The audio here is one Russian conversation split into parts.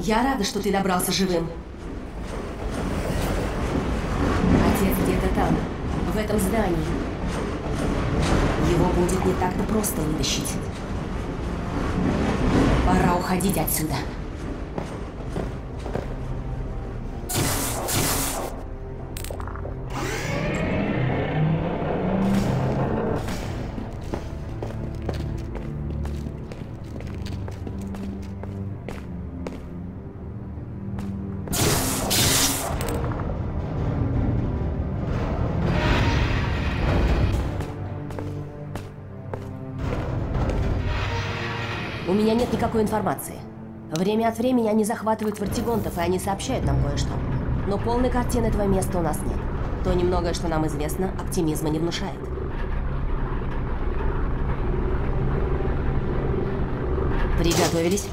Я рада, что ты добрался живым. Отец где-то там, в этом здании. Его будет не так-то просто вытащить. Пора уходить отсюда. У меня нет никакой информации. Время от времени они захватывают вартигонтов, и они сообщают нам кое-что. Но полной картины этого места у нас нет. То немногое, что нам известно, оптимизма не внушает. Приготовились?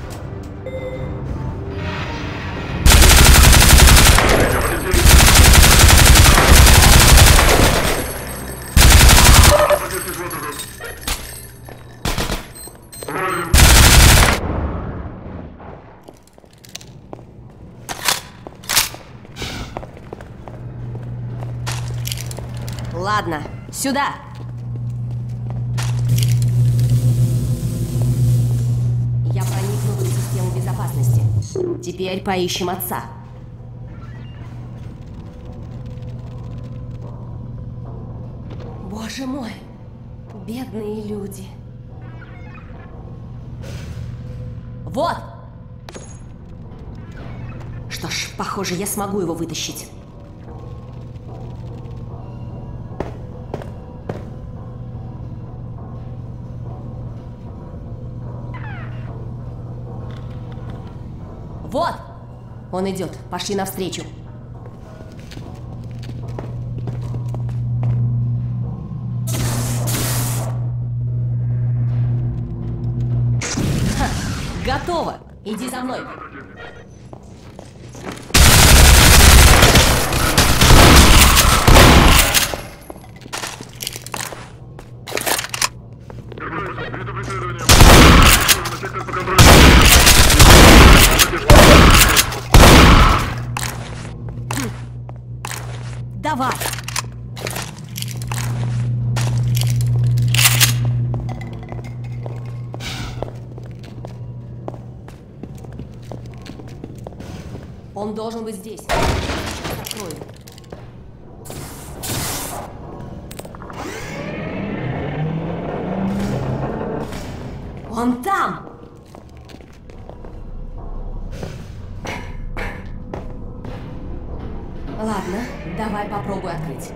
Ладно, сюда! Я проникну в систему безопасности. Теперь поищем отца. Боже мой, бедные люди. Вот! Что ж, похоже, я смогу его вытащить. Вот! Он идет. Пошли навстречу. Ха, готово! Иди за мной. Давай! Он должен быть здесь. Открою. Он там! Ладно, давай попробуй открыть.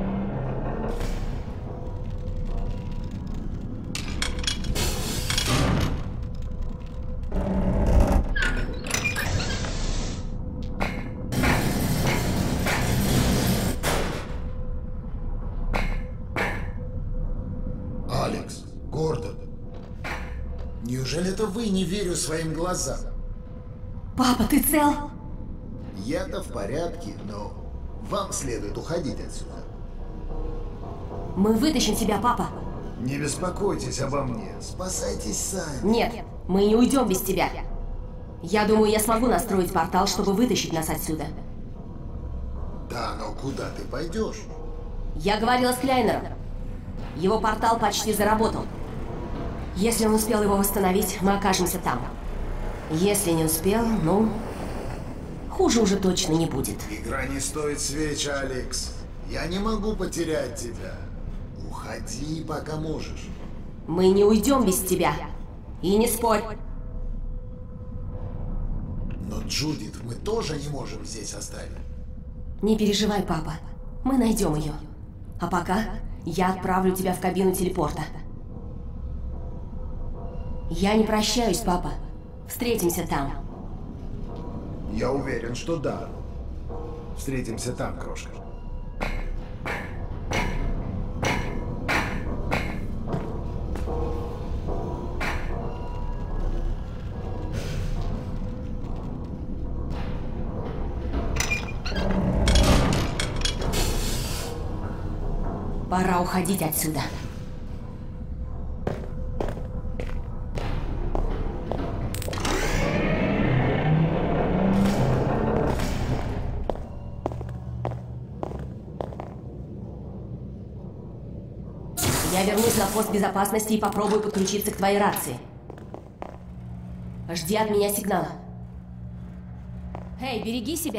Алекс, Гордон, неужели это вы не верю своим глазам? Папа, ты цел? Я-то в порядке, но вам следует уходить отсюда. Мы вытащим тебя, папа. Не беспокойтесь обо мне, спасайтесь сами. Нет, мы не уйдем без тебя. Я думаю, я смогу настроить портал, чтобы вытащить нас отсюда. Да, но куда ты пойдешь? Я говорила с Кляйнером. Его портал почти заработал. Если он успел его восстановить, мы окажемся там. Если не успел, ну... хуже уже точно не будет. Игра не стоит свеч, Алекс. Я не могу потерять тебя. Уходи, пока можешь. Мы не уйдем без тебя. И не спорь. Но Джудит мы тоже не можем здесь оставить. Не переживай, папа. Мы найдем ее. А пока я отправлю тебя в кабину телепорта. Я не прощаюсь, папа. Встретимся там. Я уверен, что да. Встретимся там, крошка. Пора уходить отсюда. Я вернусь на пост безопасности и попробую подключиться к твоей рации. Жди от меня сигнала. Эй, береги себя.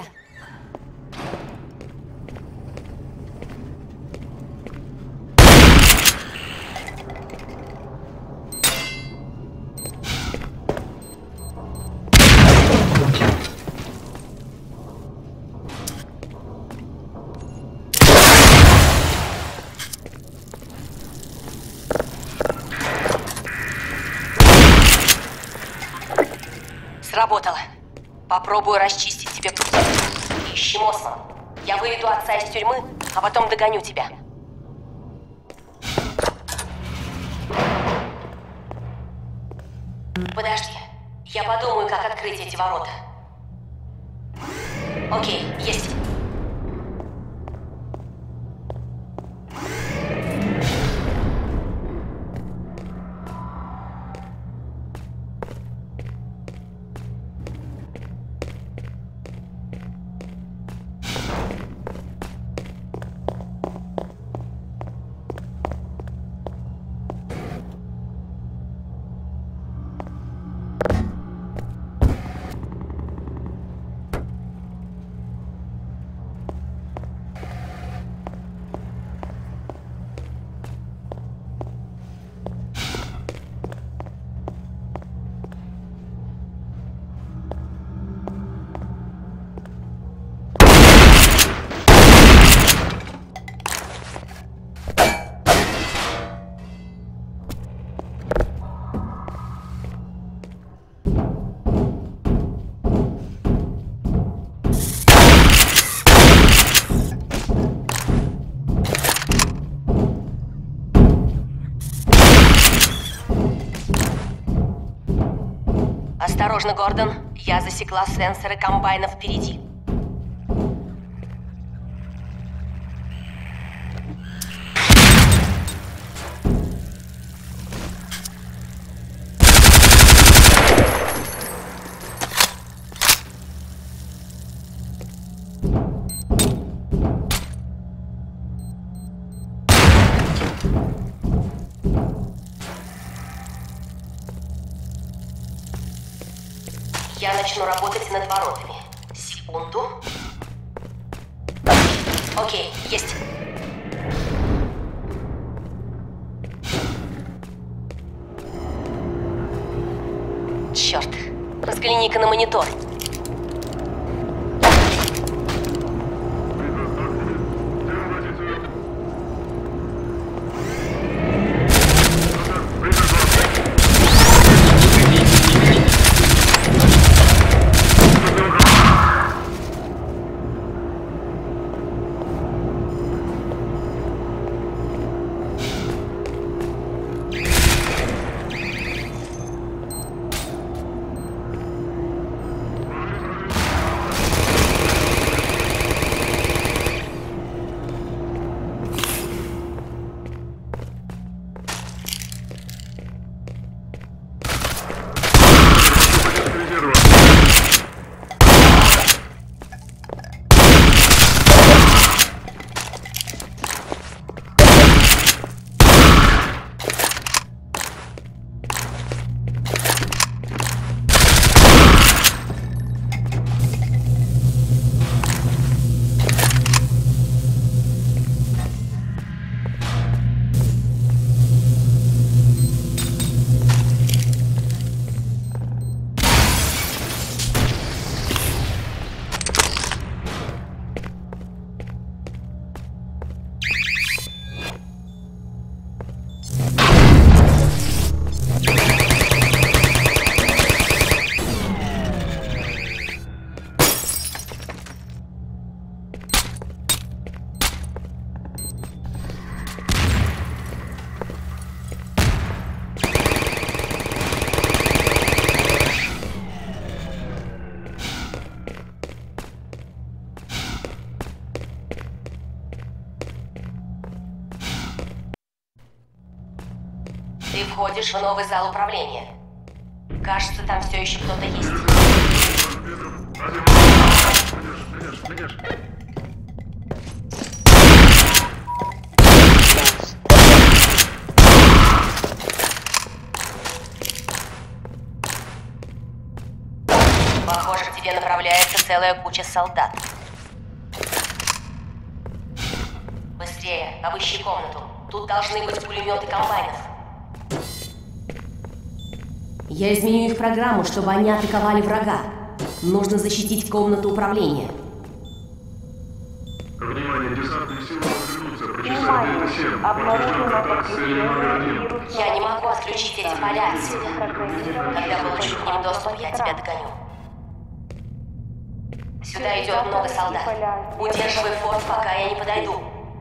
Сработало. Попробую расчистить тебе путь. Ищи Мосман. Я выведу отца из тюрьмы, а потом догоню тебя. Подожди. Я подумаю, как открыть эти ворота. Окей, есть. Осторожно, Гордон. Я засекла сенсоры комбайна впереди. Я начну работать над воротами. Секунду. Окей, есть. Черт. Взгляни-ка на монитор. Ты входишь в новый зал управления. Кажется, там все еще кто-то есть. Похоже, к тебе направляется целая куча солдат. Быстрее, обыщи комнату. Тут должны быть пулеметы комбайнов. Я изменю их программу, чтобы они атаковали врага. Нужно защитить комнату управления. Внимание, десантные силы развернутся. Прочесать Дельта-7. Подтвержден контакт с целью номер 1. Я не могу отключить эти поля отсюда. Когда получу к ним доступ, я тебя догоню. Сюда идет много солдат. Удерживай форт, пока я не подойду.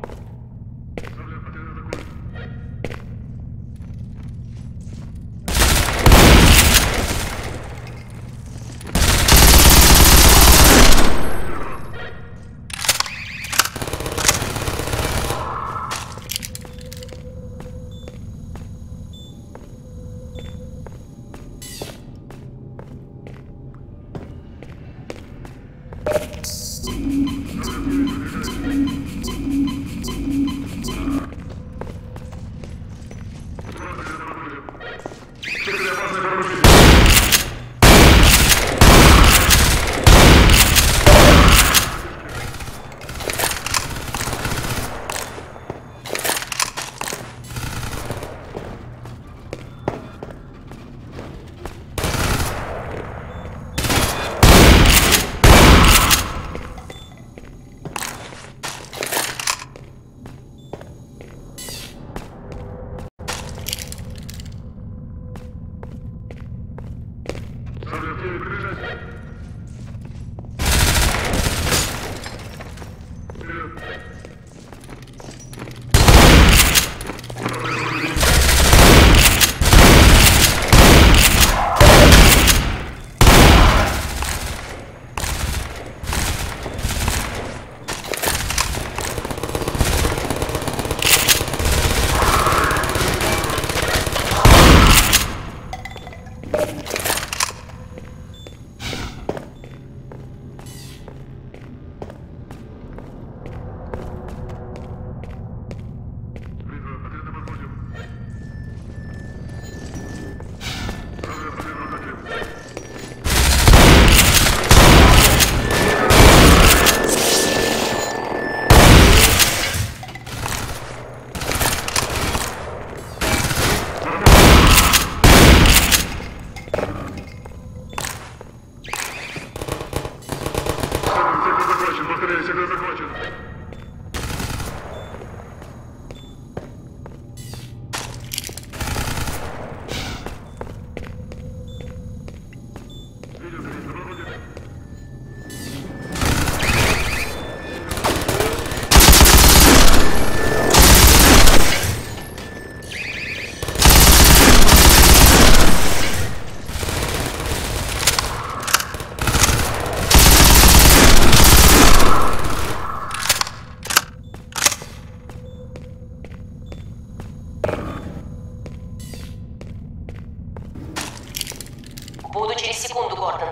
Буду через секунду, Гордон.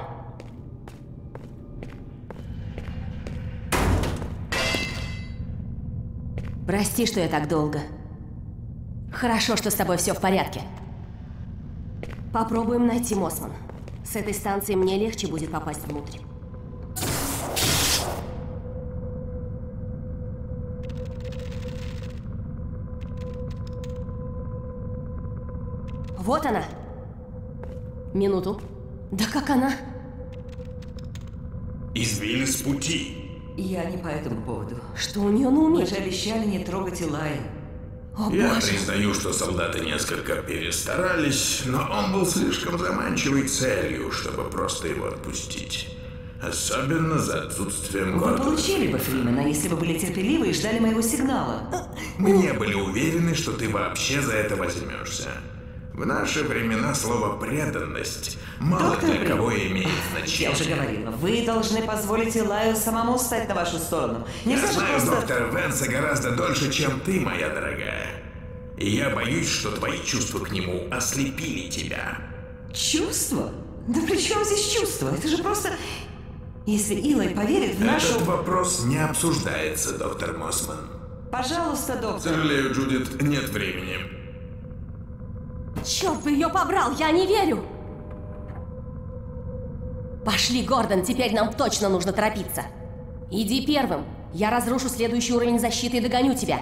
Прости, что я так долго. Хорошо, что с тобой все в порядке. Попробуем найти Мосман. С этой станции мне легче будет попасть внутрь. Вот она. Минуту. Да как она? Избили с пути. Я не по этому поводу. Что у нее на уме? Мы же обещали не трогать Илая. О, Я боже. признаю, что солдаты несколько перестарались, но он был слишком заманчивой целью, чтобы просто его отпустить. Особенно за отсутствием Вы Гордона. получили бы Фримена, если бы были терпеливы и ждали моего сигнала. Мы не были уверены, что ты вообще за это возьмешься. В наши времена слово «преданность» мало Доктор для кого Брин, имеет я значение. уже говорила, вы должны позволить Илаю самому встать на вашу сторону. Нельзя Я же знаю просто... доктора Венса гораздо дольше, чем ты, моя дорогая. И я боюсь, что твои чувства к нему ослепили тебя. Чувство? Да при чем здесь чувство? Это же просто... Если Илай поверит в нашу... Этот вопрос не обсуждается, доктор Мосман. Пожалуйста, доктор. Сожалею, Джудит, нет времени. Черт бы ее побрал, я не верю! Пошли, Гордон, теперь нам точно нужно торопиться. Иди первым. Я разрушу следующий уровень защиты и догоню тебя.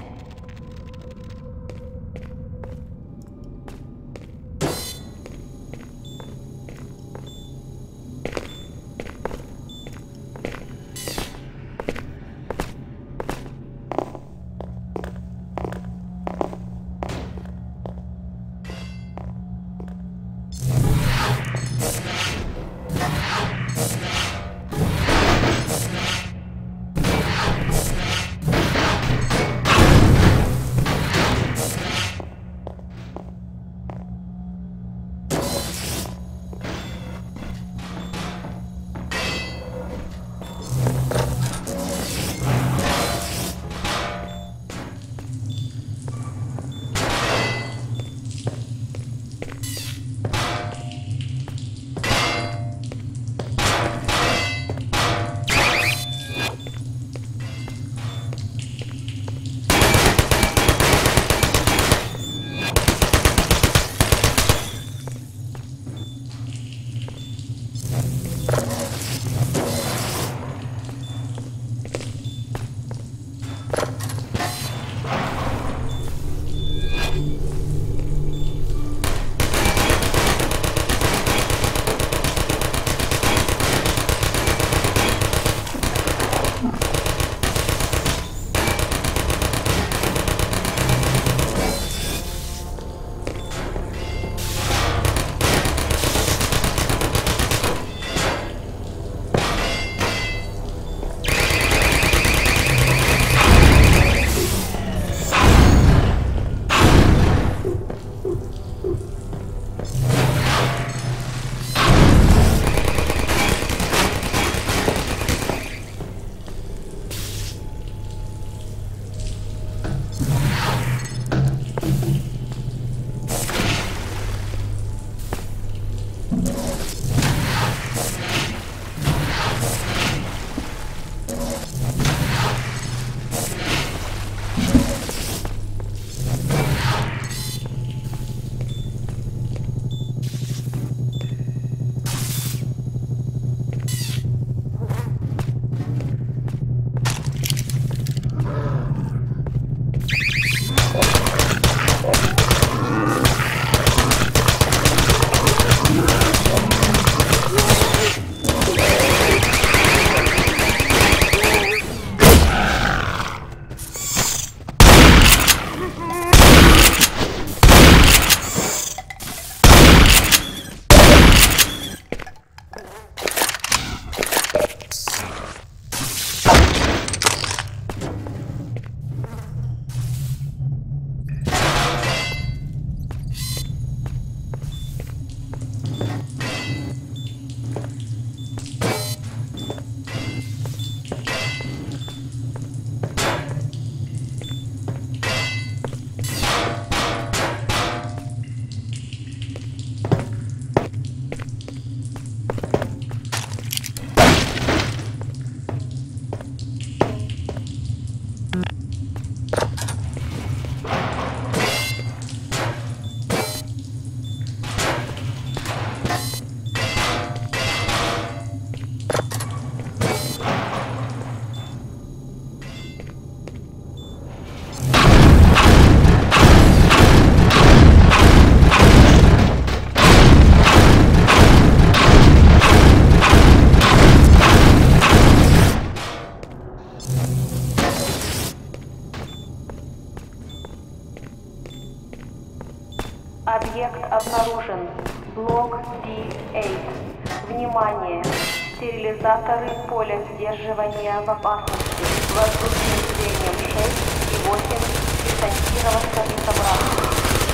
Объект обнаружен. Блок D8. Внимание! Стерилизаторы поля сдерживания в опасности. Воздушным зрением 6 и 8. Десантироваться и собраться.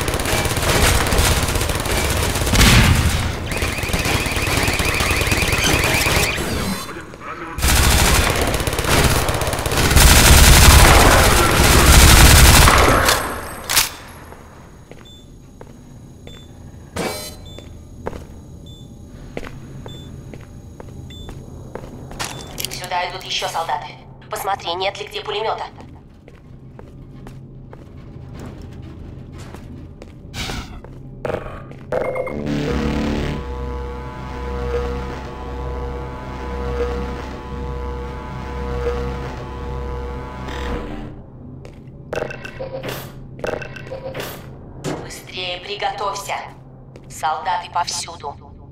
Сюда идут еще солдаты. Посмотри, нет ли где пулемета. Быстрее приготовься. Солдаты повсюду.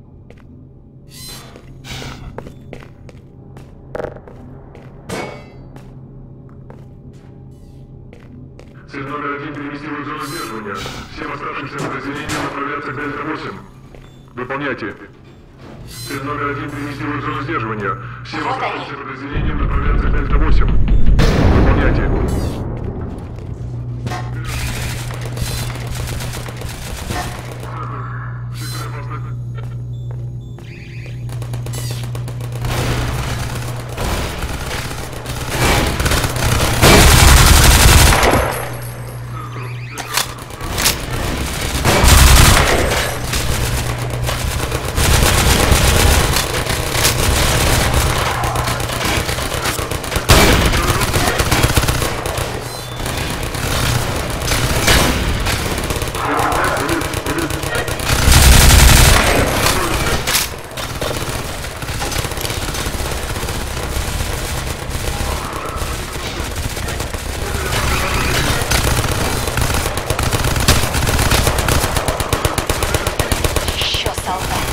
Цель номер 1 переместилась в зону сдерживания. Всем оставшимся подразделениям направляться к Дельта-8. Выполняйте. Цель номер 1 переместилась в зону сдерживания. Всем Вот оставшимся они. подразделениям направляться к Дельта-8. Выполняйте. Еще солдат.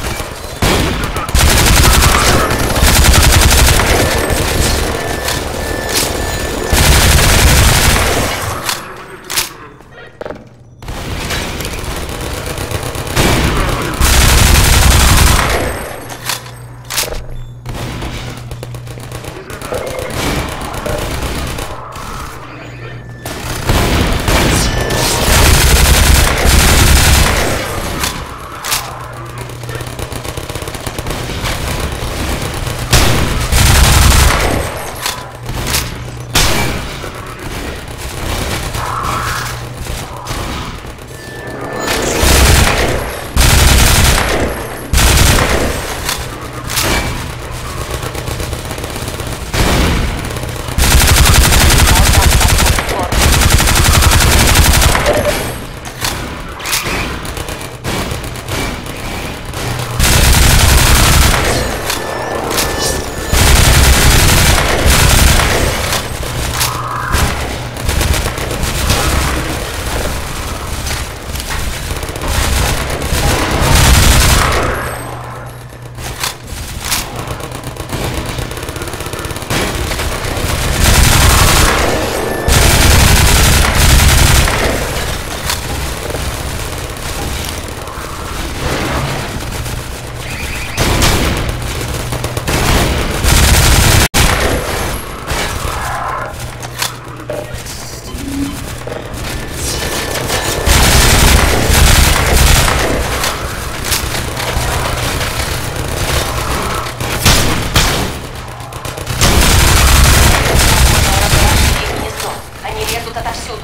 Они лезут отовсюду.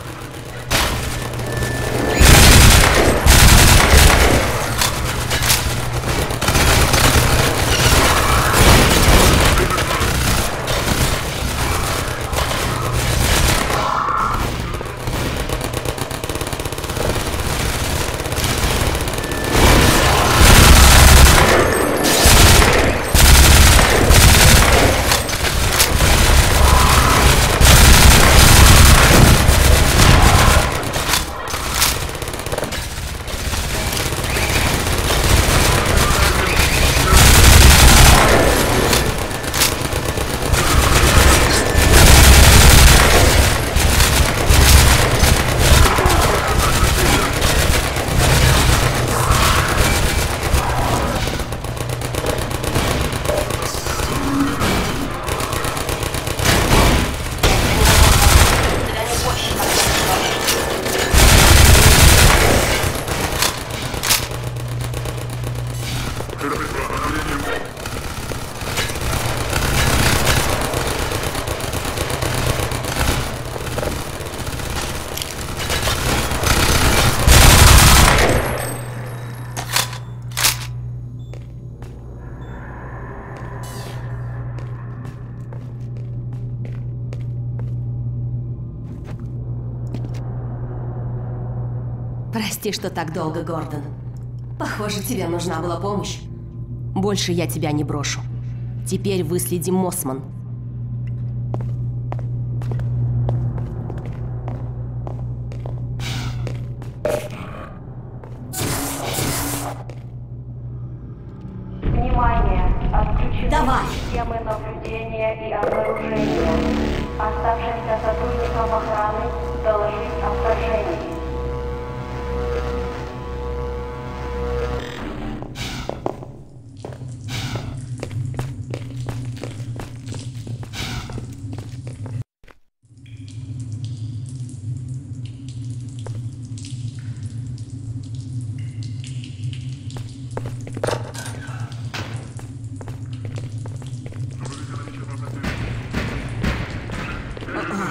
Прости, что так долго, Гордон. Похоже, тебе нужна была помощь. Больше я тебя не брошу. Теперь выследим Моссман.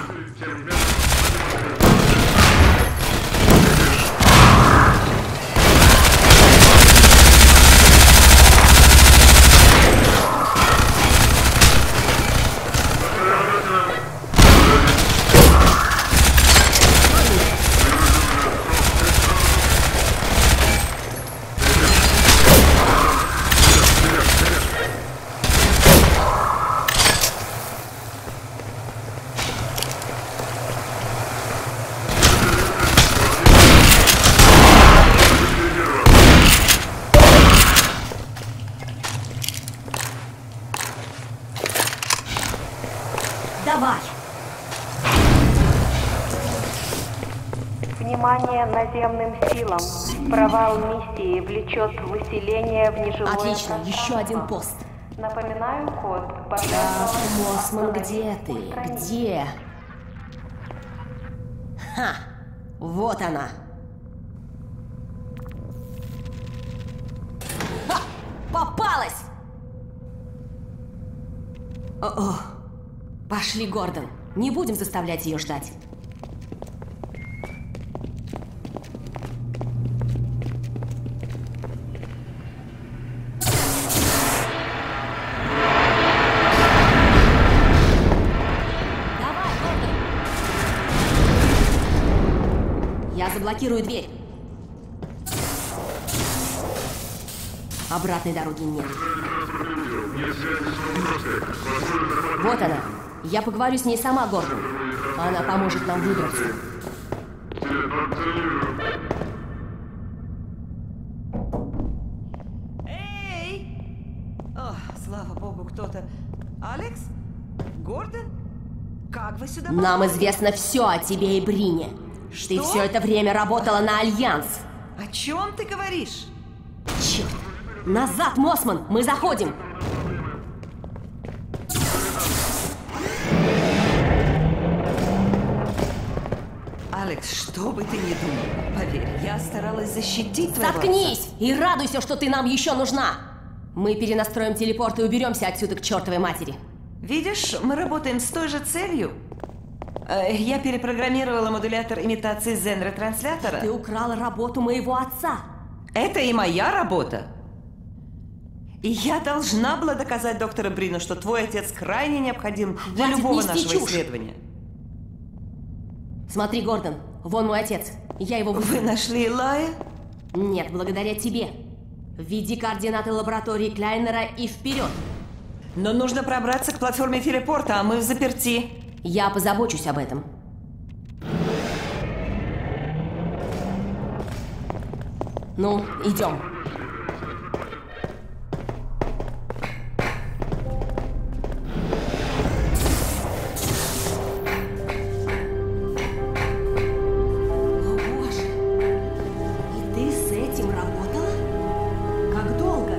Давай! Внимание наземным силам. Провал миссии влечет выселение в нежилое Отлично, еще один пространство. пост. Напоминаю код. Так, Мосман, где ты? Где? Ха! Вот она! Ха! Попалась! О-о! Пошли, Гордон. Не будем заставлять ее ждать. Давай, Гордон. Я заблокирую дверь. Обратной дороги нет. Вот она. Я поговорю с ней сама, Гордон. Она поможет нам выбраться. Эй! О, слава богу, кто-то. Алекс? Гордон? Как вы сюда Нам попали? известно все о тебе и Брине. Ты Что? все это время работала на Альянс. О чем ты говоришь? Черт! Назад, Мосман! Мы заходим! Алекс, что бы ты ни думал, поверь, я старалась защитить твоего Заткнись! И радуйся, что ты нам еще нужна! Мы перенастроим телепорт и уберемся отсюда к чертовой матери. отца. Видишь, мы работаем с той же целью. Я перепрограммировала модулятор имитации Zen-ретранслятора. Ты украла работу моего отца. Это и моя работа. И я должна была доказать доктору Брину, что твой отец крайне необходим для Хватит любого нести нашего чушь. исследования. Смотри, Гордон, вон мой отец. Я его Вы вызвал. нашли Илая? Нет, благодаря тебе. Введи координаты лаборатории Кляйнера и вперед. Но нужно пробраться к платформе телепорта, а мы в заперти. Я позабочусь об этом. Ну, идем. О, Боже! И ты с этим работала? Как долго?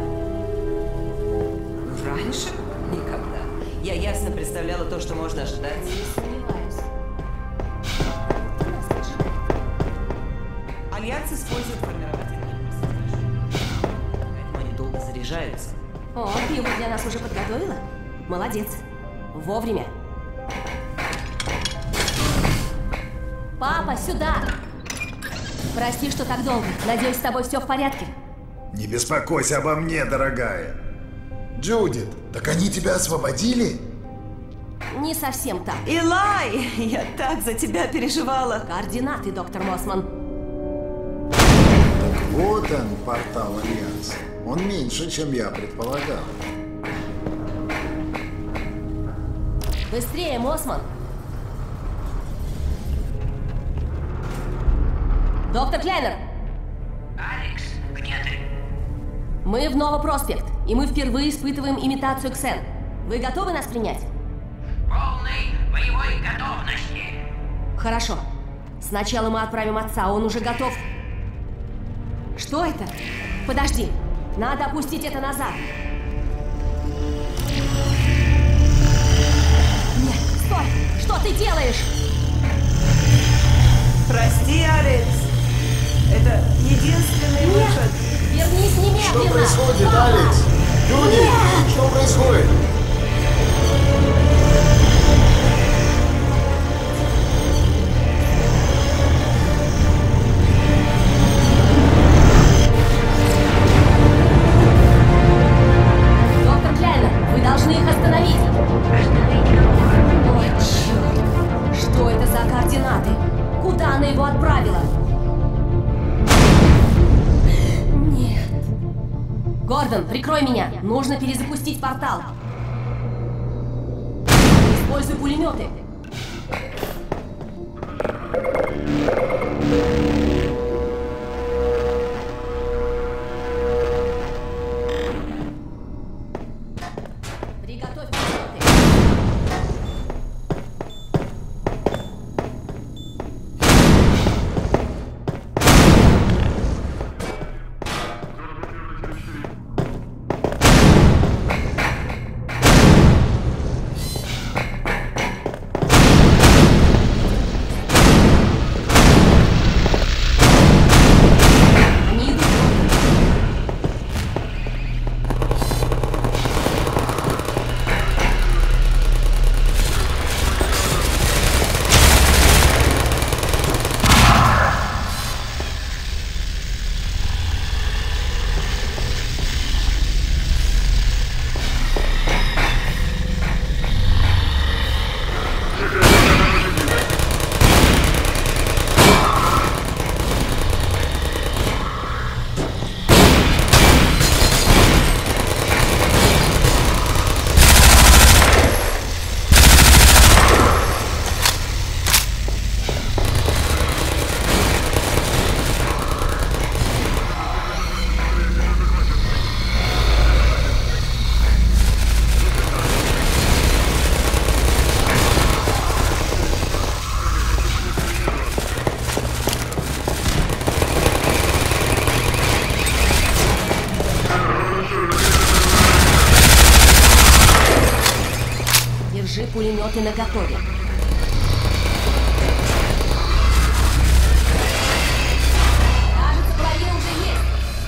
Раньше? Никогда. Я ясно представляла то, что можно ожидать. Сомневаюсь. Альянс использует формировательные персонажи. Поэтому они долго заряжаются. О, ты его для нас уже подготовила? Молодец. Вовремя. Папа, сюда! Прости, что так долго. Надеюсь, с тобой все в порядке. Не беспокойся обо мне, дорогая. Джудит, так они тебя освободили? Не совсем так. Илай! Я так за тебя переживала. Координаты, доктор Мосман. Вот он, портал Альянса. Он меньше, чем я предполагал. Быстрее, Мосман. Доктор Кляйнер! Алекс, где ты? Мы в Новопроспект, и мы впервые испытываем имитацию Ксен. Вы готовы нас принять? В полной боевой готовности. Хорошо. Сначала мы отправим отца, он уже готов. Что это? Подожди. Надо опустить это назад. Нет, стой! Что ты делаешь? Прости, Алекс. Это единственный Нет! выход. Вернись немедленно! Что происходит, Папа! Алекс? Джудит, Нет! что происходит? за координаты? Куда она его отправила? Нет. Гордон, прикрой меня. Нужно перезапустить портал. Используй пулеметы. Приготовь пулеметы. Держи пулеметы наготове. Кажется, половина уже есть.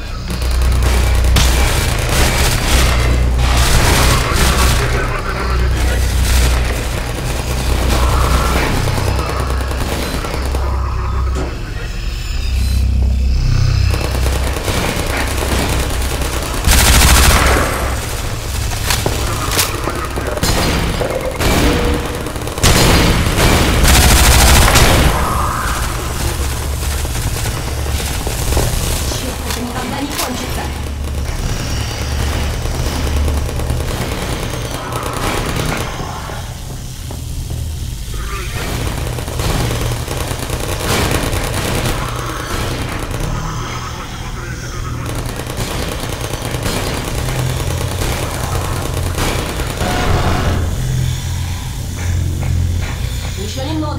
Еще немного.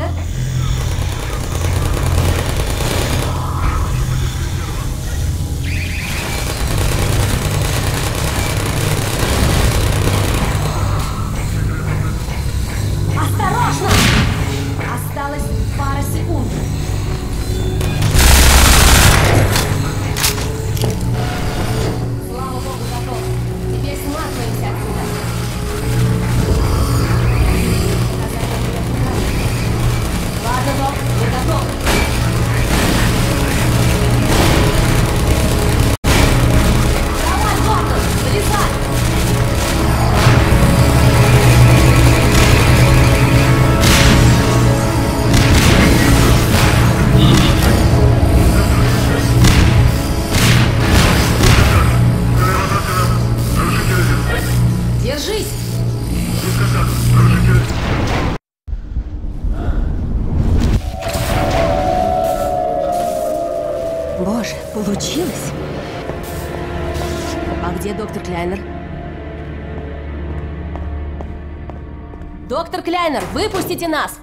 Осторожно! Осталось пара секунд. Слава богу, готов. Теперь сматываемся отсюда. Ладно, Док, мы готовы. Давай, Гордон, залезай! Держись! Боже, получилось! А где доктор Кляйнер? Доктор Кляйнер, выпустите нас!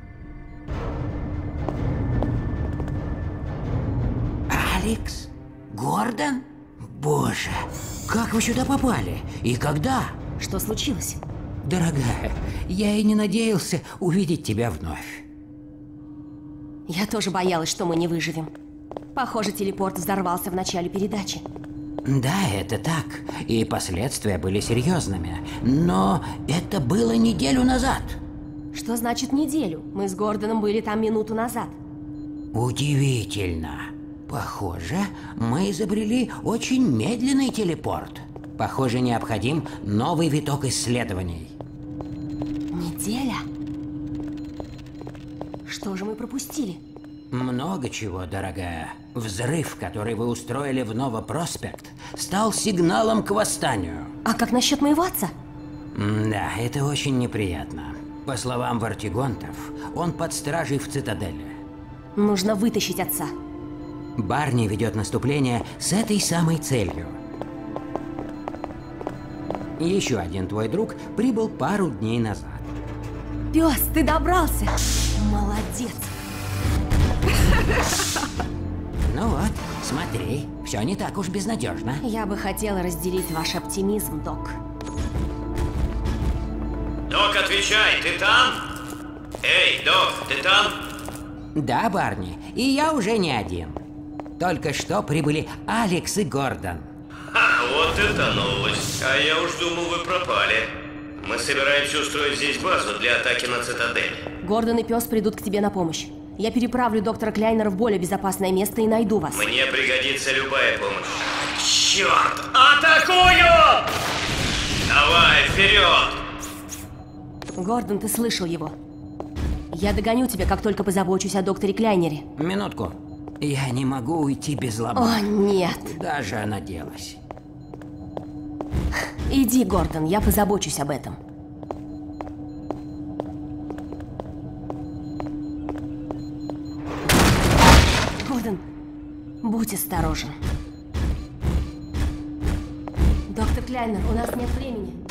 Алекс? Гордон? Боже, как вы сюда попали? И когда? Что случилось? Дорогая, я и не надеялся увидеть тебя вновь. Я тоже боялась, что мы не выживем. Похоже, телепорт взорвался в начале передачи. Да, это так. И последствия были серьезными. Но это было неделю назад. Что значит неделю? Мы с Гордоном были там минуту назад. Удивительно. Похоже, мы изобрели очень медленный телепорт. Похоже, необходим новый виток исследований. Неделя? Что же мы пропустили? Много чего, дорогая. Взрыв, который вы устроили в Новопроспект, стал сигналом к восстанию. А как насчет моего отца? Да, это очень неприятно. По словам Вартигонтов, он под стражей в цитадели. Нужно вытащить отца. Барни ведет наступление с этой самой целью. Еще один твой друг прибыл пару дней назад. Пес, ты добрался! Молодец! Ну вот, смотри, все не так уж безнадежно. Я бы хотела разделить ваш оптимизм, док. Док, отвечай, ты там? Эй, Док, ты там? Да, Барни, и я уже не один. Только что прибыли Алекс и Гордон. Ха, вот это новость. А я уж думал, вы пропали. Мы собираемся устроить здесь базу для атаки на цитадель. Гордон и пес придут к тебе на помощь. Я переправлю доктора Кляйнера в более безопасное место и найду вас. Мне пригодится любая помощь. Черт! Атакую! Давай, вперед! Гордон, ты слышал его? Я догоню тебя, как только позабочусь о докторе Кляйнере. Минутку. Я не могу уйти без лома. О, нет. Куда же она делась? Иди, Гордон, я позабочусь об этом. Гордон, будь осторожен. Доктор Кляйнер, у нас нет времени.